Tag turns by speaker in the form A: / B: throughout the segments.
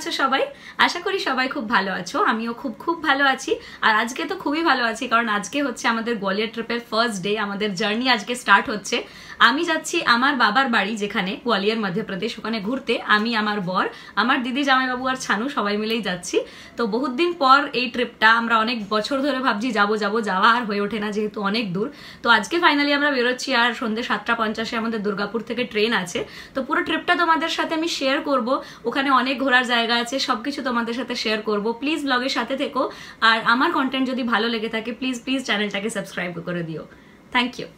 A: আছো সবাই? আশা করি সবাই খুব ভালো আছো। আমিও খুব ভালো আছি। আর আজকে তো খুবই ভালো আছি, কারণ আজকে হচ্ছে আমাদের গোয়ালিয়র ট্রিপের ফার্স্ট ডে। আমাদের জার্নি আজকে স্টার্ট হচ্ছে। আমি যাচ্ছি আমার বাবার বাড়ি, যেখানে গোয়ালিয়র মধ্যপ্রদেশ, ওখানে ঘুরতে। আমি, আমার বর, আমার দিদি, জামাইবাবু আর ছানু সবাই মিলেই যাচ্ছি। তো বহুত দিন পর এই ট্রিপটা, আমরা অনেক বছর ধরে ভাবছি যাবো যাওয়া আর হয়ে ওঠে না, যেহেতু অনেক দূর। তো আজকে ফাইনালি আমরা বেরোচ্ছি, আর সন্ধ্যে 7:50 আমাদের দুর্গাপুর থেকে ট্রেন আছে। তো পুরো ট্রিপটা তোমাদের সাথে আমি শেয়ার করব। ওখানে অনেক ঘোরার জায়গা আছে, সবকিছু তোমাদের সাথে শেয়ার করব। প্লিজ ব্লগের সাথে থেকো, আর আমার কন্টেন্ট যদি ভালো লেগে থাকে প্লিজ চ্যানেলটাকে সাবস্ক্রাইব করে দিও। Thank you.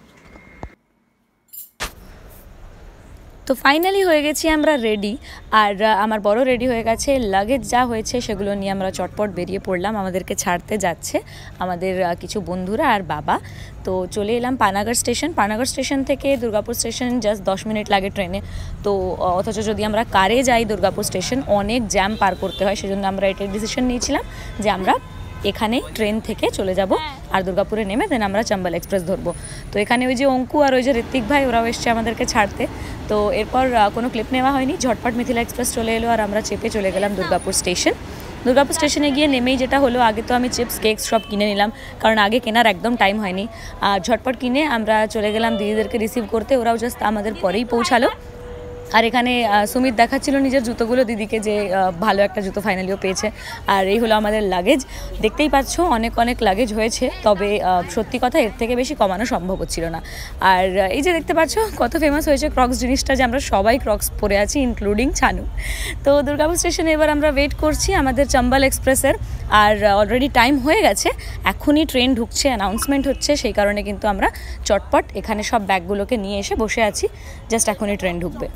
A: তো ফাইনালি হয়ে গেছি আমরা রেডি, আর আমার বড় রেডি হয়ে গেছে। লাগেজ যা হয়েছে সেগুলো নিয়ে আমরা চটপট বেরিয়ে পড়লাম। আমাদেরকে ছাড়তে যাচ্ছে আমাদের কিছু বন্ধুরা আর বাবা। তো চলে এলাম পানাগড় স্টেশন। পানাগড় স্টেশন থেকে দুর্গাপুর স্টেশন জাস্ট 10 মিনিট লাগে ট্রেনে। তো অথচ যদি আমরা কারে যাই দুর্গাপুর স্টেশন, অনেক জ্যাম পার করতে হয়। সেজন্য আমরা এটাই ডিসিশন নিয়েছিলাম যে আমরা এখানে ট্রেন থেকে চলে যাব, আর দুর্গাপুরে নেমে দেন আমরা চম্বল এক্সপ্রেস ধরবো। তো এখানে ওই যে অঙ্কু আর ওই যে ঋত্বিক ভাই, ওরাও এসছে আমাদেরকে ছাড়তে। তো এরপর কোনো ক্লিপ নেওয়া হয়নি, ঝটপট মিথিলা এক্সপ্রেস চলে এলো, আর আমরা চেপে চলে গেলাম দুর্গাপুর স্টেশন। দুর্গাপুর স্টেশনে গিয়ে নেমেই যেটা হলো, আগে তো আমি চিপস কেকস সব কিনে নিলাম, কারণ আগে কেনার একদম টাইম হয়নি। আর ঝটপট কিনে আমরা চলে গেলাম দিদিদেরকে রিসিভ করতে। ওরাও জাস্ট আমাদের পরেই পৌঁছালো। আর এখানে সুমিত দেখাচ্ছিল নিজের জুতোগুলো দিদিকে, যে ভালো একটা জুতো ফাইনালিও পেয়েছে। আর এই হলো আমাদের লাগেজ। দেখতেই পাচ্ছ অনেক লাগেজ হয়েছে, তবে সত্যি কথা এর থেকে বেশি কমানো সম্ভব হচ্ছিল না। আর এই যে দেখতে পাচ্ছ কত ফেমাস হয়েছে ক্রক্স জিনিসটা, যে আমরা সবাই ক্রক্স পরে আছি, ইনক্লুডিং ছানু। তো দুর্গাপুর স্টেশনে এবার আমরা ওয়েট করছি আমাদের চম্বল এক্সপ্রেসের। আর অলরেডি টাইম হয়ে গেছে, এখনই ট্রেন ঢুকছে, অ্যানাউন্সমেন্ট হচ্ছে। সেই কারণে কিন্তু আমরা চটপট এখানে সব ব্যাগগুলোকে নিয়ে এসে বসে আছি, জাস্ট এখনই ট্রেন ঢুকবে।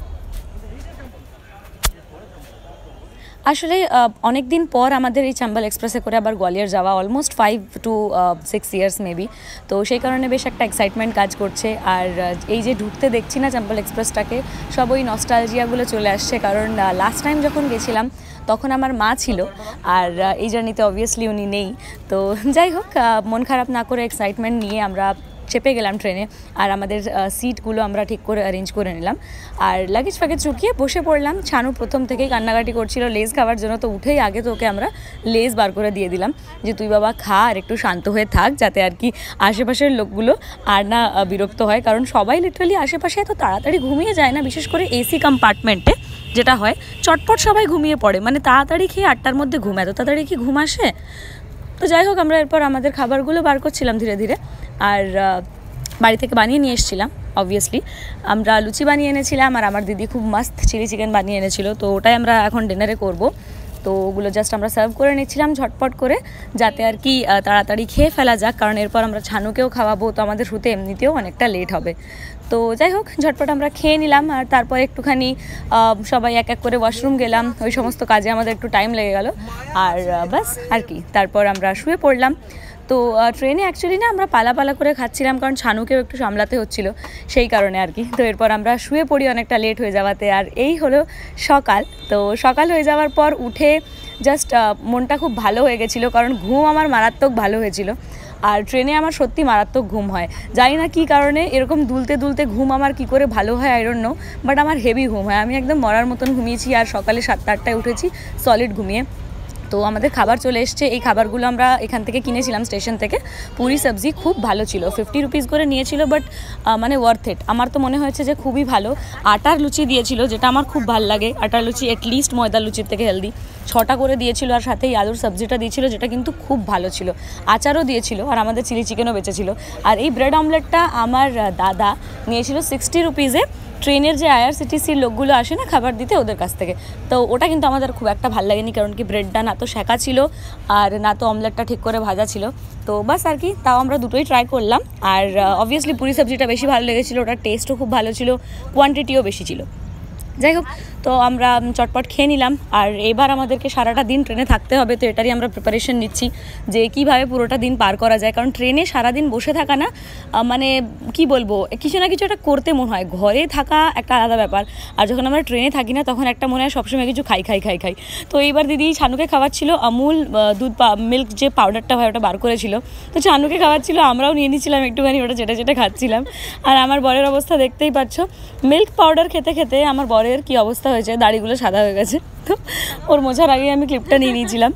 A: আসলে অনেক দিন পর আমাদের এই চম্বল এক্সপ্রেসে করে আবার গোয়ালিয়র যাওয়া, অলমোস্ট 5 to 6 ইয়ার্স মেবি। তো সেই কারণে বেশ একটা এক্সাইটমেন্ট কাজ করছে। আর এই যে ঢুকতে দেখছি না চম্বল এক্সপ্রেসটাকে, সব ওই নস্টালজিয়াগুলো চলে আসছে। কারণ লাস্ট টাইম যখন গেছিলাম তখন আমার মা ছিল, আর এই জার্নিতে অবভিয়াসলি উনি নেই। তো যাই হোক, মন খারাপ না করে এক্সাইটমেন্ট নিয়ে আমরা চেপে গেলাম ট্রেনে। আর আমাদের সিটগুলো আমরা ঠিক করে অ্যারেঞ্জ করে নিলাম, আর লাগেজ ফাগেজ চুকিয়ে বসে পড়লাম। ছানু প্রথম থেকেই কান্নাকাটি করছিল লেজ খাওয়ার জন্য। তো উঠেই আগে তো ওকে আমরা লেজ বার করে দিয়ে দিলাম, যে তুই বাবা খা, আর একটু শান্ত হয়ে থাক, যাতে আর কি আশেপাশের লোকগুলো আর না বিরক্ত হয়। কারণ সবাই লিটারালি আশেপাশে এত তাড়াতাড়ি ঘুমিয়ে যায় না, বিশেষ করে এসি কম্পার্টমেন্টে যেটা হয়, চটপট সবাই ঘুমিয়ে পড়ে। মানে তাড়াতাড়ি খেয়ে 8টার মধ্যে ঘুম, এত তাড়াতাড়ি কি ঘুম আসে? তো যাই হোক, আমরা এরপর আমাদের খাবারগুলো বার করছিলাম ধীরে ধীরে। আর বাড়ি থেকে বানিয়ে নিয়ে এসেছিলাম অবভিয়াসলি। আমরা লুচি বানিয়ে এনেছিলাম, আর আমার দিদি খুব মাস্ত চিলি চিকেন বানিয়ে এনেছিল। তো ওটাই আমরা এখন ডিনারে করব। তো ওগুলো জাস্ট আমরা সার্ভ করে নিচ্ছিলাম ঝটপট করে, যাতে আর কি তাড়াতাড়ি খেয়ে ফেলা যাক, কারণ এরপর আমরা ছানুকেও খাওয়াবো। তো আমাদের শুতে এমনিতেও অনেকটা লেট হবে। তো যাই হোক, ঝটপট আমরা খেয়ে নিলাম। আর তারপর একটুখানি সবাই এক এক করে ওয়াশরুম গেলাম, ওই সমস্ত কাজে আমাদের একটু টাইম লেগে গেল। আর বাস আর কি, তারপর আমরা শুয়ে পড়লাম। তো ট্রেনে অ্যাকচুয়ালি না আমরা পালা করে খাচ্ছিলাম, কারণ ছানুকেও একটু সামলাতে হচ্ছিল, সেই কারণে আর কি। তো এরপর আমরা শুয়ে পড়ি অনেকটা লেট হয়ে যাওয়াতে। আর এই হলো সকাল। তো সকাল হয়ে যাওয়ার পর উঠে জাস্ট মনটা খুব ভালো হয়ে গেছিলো, কারণ ঘুম আমার মারাত্মক ভালো হয়েছিল। আর ট্রেনে আমার সত্যি মারাত্মক ঘুম হয়, জানি না কী কারণে। এরকম দুলতে ঘুম আমার কি করে ভালো হয় আই ডোন্ট নো, বাট আমার হেভি ঘুম হয়। আমি একদম মরার মতন ঘুমিয়েছি, আর সকালে 7-8টায় উঠেছি সলিড ঘুমিয়ে। তো আমাদের খাবার চলে এসছে। এই খাবারগুলো আমরা এখান থেকে কিনেছিলাম স্টেশন থেকে। পুরি সবজি খুব ভালো ছিল, 50 রুপিস করে নিয়েছিল, বাট মানে ওয়ার্থ ইট। আমার তো মনে হয়েছে যে খুবই ভালো। আটার লুচি দিয়েছিল, যেটা আমার খুব ভালো লাগে। আটার লুচি অ্যাটলিস্ট ময়দার লুচির থেকে হেলদি। 6টা করে দিয়েছিল, আর সাথে এই আলুর সবজিটা দিয়েছিল, যেটা কিন্তু খুব ভালো ছিল। আচারও দিয়েছিল, আর আমাদের চিলি চিকেনও বেঁচেছিল। আর এই ব্রেড অমলেটটা আমার দাদা নিয়েছিল 60 রুপিসে, ট্রেনের যে IRCTC-র লোকগুলো আসে না খাবার দিতে, ওদের কাছ থেকে। তো ওটা কিন্তু আমাদের খুব একটা ভালো লাগেনি, কারণ কি ব্রেডটা না তো শেঁকা ছিল, আর না তো অমলেটটা ঠিক করে ভাজা ছিল। তো বাস আর কি, তাও আমরা দুটোই ট্রাই করলাম। আর অবভিয়াসলি পুরি সবজিটা বেশি ভালো লেগেছিলো, ওটার টেস্টও খুব ভালো ছিল, কোয়ান্টিটিও বেশি ছিল। যাই হোক, তো আমরা চটপট খেয়ে নিলাম। আর এবার আমাদেরকে সারাটা দিন ট্রেনে থাকতে হবে। তো এটারই আমরা প্রিপারেশন নিচ্ছি, যে কীভাবে পুরোটা দিন পার করা যায়। কারণ ট্রেনে সারাদিন বসে থাকা না, মানে কি বলবো, কিছু না কিছু একটা করতে মনে হয়। ঘরে থাকা একটা আলাদা ব্যাপার, আর যখন আমরা ট্রেনে থাকি না, তখন একটা মনে হয় সবসময় কিছু খাই। তো এইবার দিদি ছানুকে খাওয়াচ্ছিল আমুল দুধ মিল্ক যে পাউডারটা হয়, ওটা বার করেছিল। তো ছানুকে খাওয়াচ্ছিল, আমরাও নিয়ে নিচ্ছিলাম একটুখানি, ওটা যেটা খাচ্ছিলাম। আর আমার বরের অবস্থা দেখতেই পাচ্ছ, মিল্ক পাউডার খেতে খেতে আমার বর বরের কি অবস্থা হয়েছে, দাড়িগুলো সাদা হয়ে গেছে। তো ওর মোছার আগে আমি ক্লিপটা নিয়ে নিয়েছিলাম।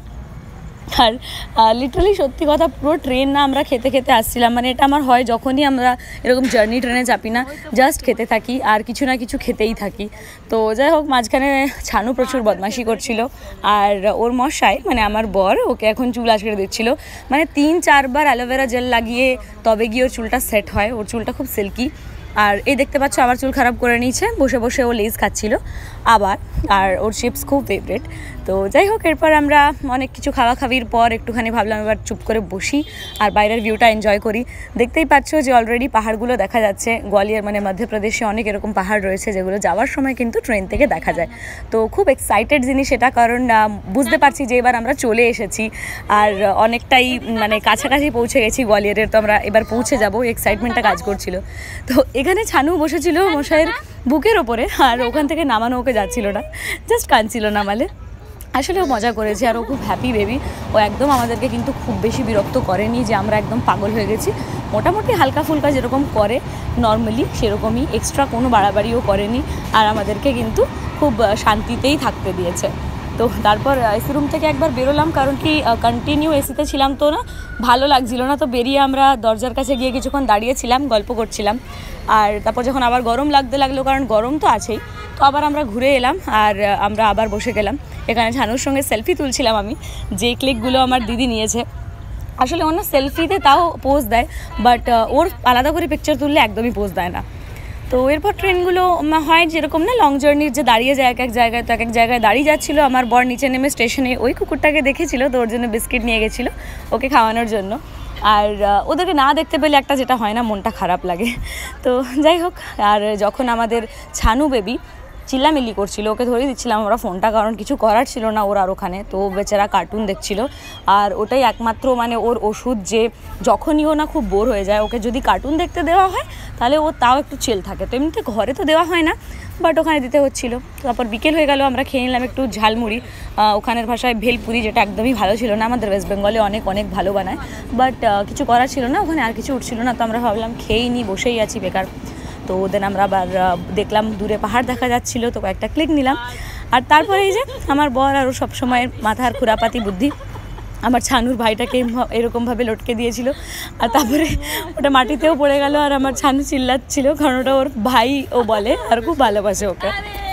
A: আর লিটারালি সত্যি কথা, পুরো ট্রেন না আমরা খেতে খেতে আসছিলাম। মানে এটা আমার হয় যখনই আমরা এরকম জার্নি ট্রেনে চাপি না, জাস্ট খেতে থাকি আর কিছু না কিছু খেতেই থাকি। তো যাই হোক, মাঝখানে ছানু প্রচুর বদমাশি করছিল, আর ওর মশাই মানে আমার বর ওকে এখন চুল আঁচড়ে দিচ্ছিল। মানে 3-4 বার অ্যালোভেরা জেল লাগিয়ে তবে গিয়ে ওর চুলটা সেট হয়। ওর চুলটা খুব সিল্কি। আর এই দেখতে পাচ্ছ আবার চুল খারাপ করে নিয়েছে, বসে বসে ও লেজ খাচ্ছিল আবার। আর ওর চিপস খুব ফেভারিট। তো যাই হোক, এরপর আমরা অনেক কিছু খাওয়ার পর একটুখানি ভাবলাম এবার চুপ করে বসি আর বাইরের ভিউটা এনজয় করি। দেখতেই পাচ্ছ যে অলরেডি পাহাড়গুলো দেখা যাচ্ছে। গোয়ালিয়র মানে মধ্যপ্রদেশে অনেক এরকম পাহাড় রয়েছে যেগুলো যাওয়ার সময় কিন্তু ট্রেন থেকে দেখা যায়। তো খুব এক্সাইটেড জিনিস এটা, কারণ বুঝতে পারছি যে এবার আমরা চলে এসেছি আর অনেকটাই মানে কাছাকাছি পৌঁছে গেছি গোয়ালিয়রের। তো আমরা এবার পৌঁছে যাবো, এক্সাইটমেন্টটা কাজ করছিল। তো এখানে ছানু বসেছিল মশাইয়ের বুকের ওপরে, আর ওখান থেকে নামানো ওকে যাচ্ছিল না, জাস্ট কাঁদছিল নামালে। আসলে ও মজা করেছে আর ও খুব হ্যাপি বেবি। ও একদম আমাদেরকে কিন্তু খুব বেশি বিরক্ত করেনি যে আমরা একদম পাগল হয়ে গেছি। মোটামুটি হালকা ফুলকা যেরকম করে নর্মালি সেরকমই, এক্সট্রা কোনো বাড়াবাড়িও করেনি, আর আমাদেরকে কিন্তু খুব শান্তিতেই থাকতে দিয়েছে। তো তারপর এসি রুম থেকে একবার বেরোলাম, কারণ কি কন্টিনিউ এসিতে ছিলাম তো না, ভালো লাগছিল না। তো বেরিয়ে আমরা দরজার কাছে গিয়ে কিছুক্ষণ দাঁড়িয়েছিলাম, গল্প করছিলাম। আর তারপর যখন আবার গরম লাগতে লাগলো, কারণ গরম তো আছেই, তো আবার আমরা ঘুরে এলাম আর আমরা আবার বসে গেলাম। এখানে ছানুর সঙ্গে সেলফি তুলছিলাম আমি, যে ক্লিকগুলো আমার দিদি নিয়েছে। আসলে অন্য সেলফিতে তাও পোজ দেয়, বাট ওর আলাদা করে পিকচার তুললে একদমই পোজ দেয় না। তো এরপর ট্রেনগুলো হয় যেরকম না লং জার্নির, যে দাঁড়িয়ে যায় এক এক জায়গায়, তো এক এক জায়গায় দাঁড়িয়ে যাচ্ছিলো। আমার বর নিচে নেমে স্টেশনে ওই কুকুরটাকে দেখেছিল, তো ওর জন্য বিস্কিট নিয়ে গেছিলো ওকে খাওয়ানোর জন্য। আর ওদেরকে না দেখতে পেলে একটা যেটা হয় না, মনটা খারাপ লাগে। তো যাই হোক, আর যখন আমাদের ছানু বেবি চিল্লামিল্লি করছিল, ওকে ধরে দিচ্ছিলাম আমরা ফোনটা, কারণ কিছু করার ছিল না ওর আর ওখানে। তো বেচারা কার্টুন দেখছিল, আর ওটাই একমাত্র মানে ওর ওষুধ, যে যখনই ও না খুব বোর হয়ে যায়, ওকে যদি কার্টুন দেখতে দেওয়া হয় তাহলে ও তাও একটু চিল থাকে। তো এমনিতে ঘরে তো দেওয়া হয় না, বাট ওখানে দিতে হচ্ছিল। তারপর বিকেল হয়ে গেল, আমরা খেয়ে নিলাম একটু ঝালমুড়ি, ওখানের ভাষায় ভেলপুরি, যেটা একদমই ভালো ছিল না। আমাদের ওয়েস্ট বেঙ্গলে অনেক অনেক ভালো বানায়, বাট কিছু করার ছিল না, ওখানে আর কিছু উঠছিল না। তো আমরা ভাবলাম খেয়েই নিই, বসেই আছি বেকার। তো দেন আমরা আবার দেখলাম দূরে পাহাড় দেখা যাচ্ছিলো, তো কয়েকটা ক্লিক নিলাম। আর তারপরে এই যে আমার বর আর ও সবসময় মাথার খুরাপাতি বুদ্ধি আমার ছানুর ভাইটাকে এরকমভাবে লটকে দিয়েছিল, আর তারপরে ওটা মাটিতেও পড়ে গেল। আর আমার ছানু চিল্লাচ্ছিল, কারণ ওটা ওর ভাই ও বলে, আর খুব ভালোবাসে ওকে।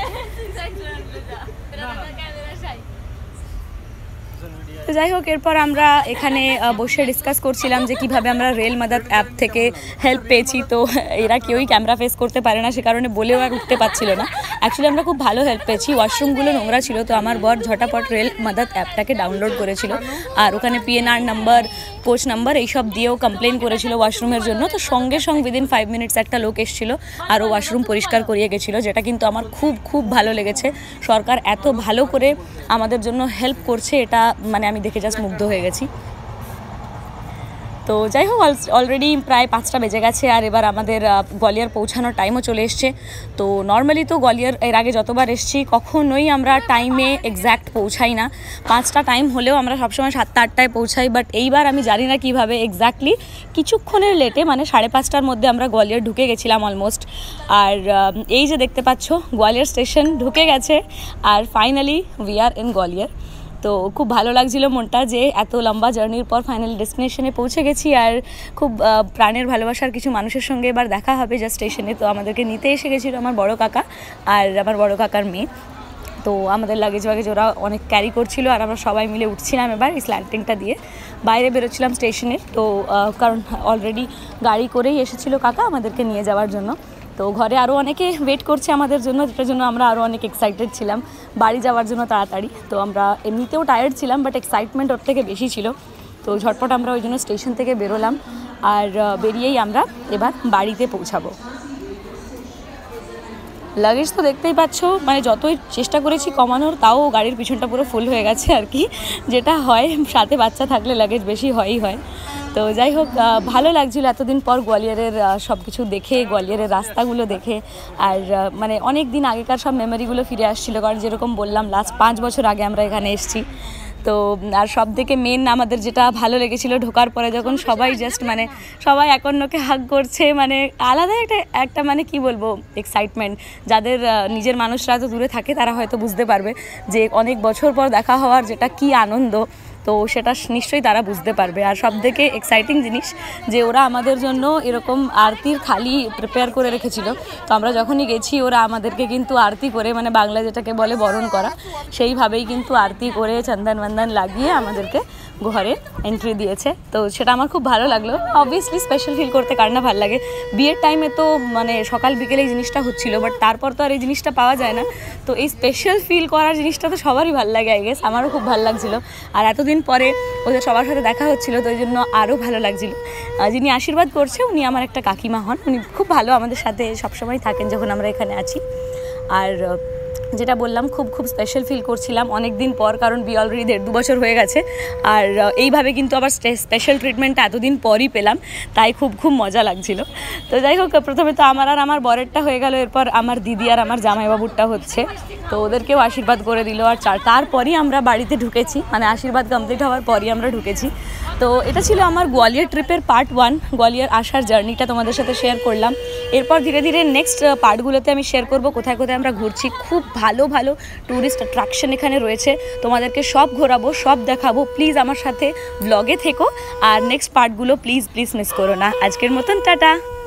A: তো যাই হোক, এরপর আমরা এখানে বসে ডিসকাস করছিলাম যে কীভাবে আমরা রেল মাদাদ অ্যাপ থেকে হেল্প পেয়েছি। তো এরা কেউই ক্যামেরা ফেস করতে পারে না, সে কারণে বলেও আর উঠতে পারছিল না। অ্যাকচুয়ালি আমরা খুব ভালো হেল্প পেয়েছি, ওয়াশরুমগুলো নোংরা ছিল, তো আমার বর ঝটাপট রেল মাদাদ অ্যাপটাকে ডাউনলোড করেছিল, আর ওখানে PNR নাম্বার, কোচ নাম্বার এইসব দিয়েও কমপ্লেন করেছিল ওয়াশরুমের জন্য। তো সঙ্গে সঙ্গে উইদিন 5 মিনিটস একটা লোক এসেছিল আর ও ওয়াশরুম পরিষ্কার করিয়ে গেছিলো, যেটা কিন্তু আমার খুব খুব ভালো লেগেছে। সরকার এত ভালো করে আমাদের জন্য হেল্প করছে, এটা মানে আমি দেখে জাস্ট মুগ্ধ হয়ে গেছি। তো যাই হোক, অলরেডি প্রায় 5টা বেজে গেছে, আর এবার আমাদের গোয়ালিয়র পৌঁছানোর টাইমও চলে এসছে। তো নর্মালি তো গোয়ালিয়র এর আগে যতবার এসেছি কখনোই আমরা টাইমে এক্স্যাক্ট পৌঁছাই না। 5টা টাইম হলেও আমরা সবসময় 7টা 8টায় পৌঁছাই, বাট এইবার আমি জানি না কীভাবে এক্স্যাক্টলি কিছুক্ষণের লেটে মানে 5:30টার মধ্যে আমরা গোয়ালিয়র ঢুকে গেছিলাম অলমোস্ট। আর এই যে দেখতে পাচ্ছ গোয়ালিয়র স্টেশন ঢুকে গেছে, আর finally we are in Gwalior. তো খুব ভালো লাগছিল মনটা যে এত লম্বা জার্নির পর ফাইনালি ডেস্টিনেশনে পৌঁছে গেছি, আর খুব প্রাণের ভালোবাসার কিছু মানুষের সঙ্গে এবার দেখা হবে যা স্টেশনে। তো আমাদেরকে নিতে এসে গেছিলো আমার বড় কাকা আর আমার বড় কাকার মেয়ে। তো আমাদের লাগেজ ওরা অনেক ক্যারি করছিল, আর আমরা সবাই মিলে উঠছিলাম এবার এই স্ল্যান্টিংটা দিয়ে, বাইরে বেরোচ্ছিলাম স্টেশনের। তো কারণ অলরেডি গাড়ি করেই এসেছিলো কাকা আমাদেরকে নিয়ে যাওয়ার জন্য। তো ঘরে আরও অনেকে ওয়েট করছে আমাদের জন্য, যেটার জন্য আমরা আরও অনেক এক্সাইটেড ছিলাম বাড়ি যাওয়ার জন্য তাড়াতাড়ি। তো আমরা এমনিতেও টায়ার্ড ছিলাম, বাট এক্সাইটমেন্ট ওর থেকে বেশি ছিল। তো ঝটপট আমরা ওই জন্য স্টেশন থেকে বেরোলাম, আর বেরিয়েই আমরা এবার বাড়িতে পৌঁছাবো। লাগেজ তো দেখতেই পাচ্ছ, মানে যতই চেষ্টা করেছি কমানোর, তাও গাড়ির পিছনটা পুরো ফুল হয়ে গেছে আর কি, যেটা হয় সাথে বাচ্চা থাকলে লাগেজ বেশি হয়ই হয়। তো যাই হোক, ভালো লাগছিল এতদিন পর গোয়ালিয়রের সব কিছু দেখে, গোয়ালিয়রের রাস্তাগুলো দেখে, আর মানে অনেক দিন আগেকার সব মেমোরিগুলো ফিরে আসছিলো। কারণ যেরকম বললাম লাস্ট 5 বছর আগে আমরা এখানে এসেছি। তো আর সব থেকে মেন আমাদের যেটা ভালো লেগেছিলো ঢোকার পরে যখন সবাই জাস্ট মানে সবাই এক অন্যকে হাগ করছে, মানে আলাদা একটা মানে কি বলবো এক্সাইটমেন্ট। যাদের নিজের মানুষরা তো দূরে থাকে তারা হয়তো বুঝতে পারবে যে অনেক বছর পর দেখা হওয়ার যেটা কি আনন্দ, তো সেটা নিশ্চয়ই তারা বুঝতে পারবে। আর সব থেকে এক্সাইটিং জিনিস যে ওরা আমাদের জন্য এরকম আরতির থালি প্রিপেয়ার করে রেখেছিল। তো আমরা যখনই গেছি ওরা আমাদেরকে কিন্তু আরতি করে, মানে বাংলা যেটাকে বলে বরণ করা, সেইভাবেই কিন্তু আরতি করে চন্দন বন্দন লাগিয়ে আমাদেরকে ঘরে এন্ট্রি দিয়েছে। তো সেটা আমার খুব ভালো লাগলো। অবভিয়াসলি স্পেশাল ফিল করতে কার না ভালো লাগে। বিয়ের টাইমে তো মানে সকাল বিকেলে এই জিনিসটা হচ্ছিলো, বাট তারপর তো আর এই জিনিসটা পাওয়া যায় না। তো এই স্পেশাল ফিল করার জিনিসটা তো সবারই ভালো লাগে আই গেস, আমারও খুব ভালো লাগছিলো। আর এতদিন পরে ওদের সবার সাথে দেখা হচ্ছিলো, তো এই জন্য আরও ভালো লাগছিলো। যিনি আশীর্বাদ করছে উনি আমার একটা কাকিমা হন, উনি খুব ভালো, আমাদের সাথে সবসময় থাকেন যখন আমরা এখানে আছি। আর যেটা বললাম খুব খুব স্পেশাল ফিল করছিলাম অনেক দিন পর, কারণ বিয়ে অলরেডি 1.5-2 বছর হয়ে গেছে। আর এইভাবে কিন্তু আবার স্পেশাল ট্রিটমেন্টটা এতদিন পরই পেলাম, তাই খুব খুব মজা লাগছিল। তো যাই হোক, প্রথমে তো আমার আর আমার বরেরটা হয়ে গেল, এরপর আমার দিদি আর আমার জামাইবাবুরটা হচ্ছে। তো ওদেরকেও আশীর্বাদ করে দিল, আর তারপরই আমরা বাড়িতে ঢুকেছি, মানে আশীর্বাদ কমপ্লিট হওয়ার পরই আমরা ঢুকেছি। তো এটা ছিল আমার গোয়ালিয়র ট্রিপের পার্ট 1, গোয়ালিয়র আসার জার্নিটা তোমাদের সাথে শেয়ার করলাম। এরপর ধীরে ধীরে নেক্সট পার্টগুলোতে আমি শেয়ার করব কোথায় কোথায় আমরা ঘুরছি। খুব ভালো ভালো ট্যুরিস্ট অ্যাট্রাকশন এখানে রয়েছে, তোমাদেরকে সব ঘোরাবো, সব দেখাবো। প্লিজ আমার সাথে ব্লগে থেকো, আর নেক্সট পার্টগুলো প্লিজ প্লিজ মিস করো না। আজকের মতন টাটা।